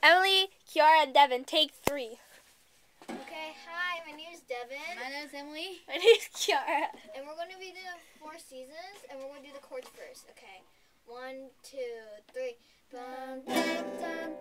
Emily, Kyara, and Devon, take 3. Okay, hi, my name is Devon. My name is Emily. My name is Kyara. And we're going to be doing 4 seasons, and we're going to do the chords first. Okay, 1, 2, 3. Bum, dum, dum,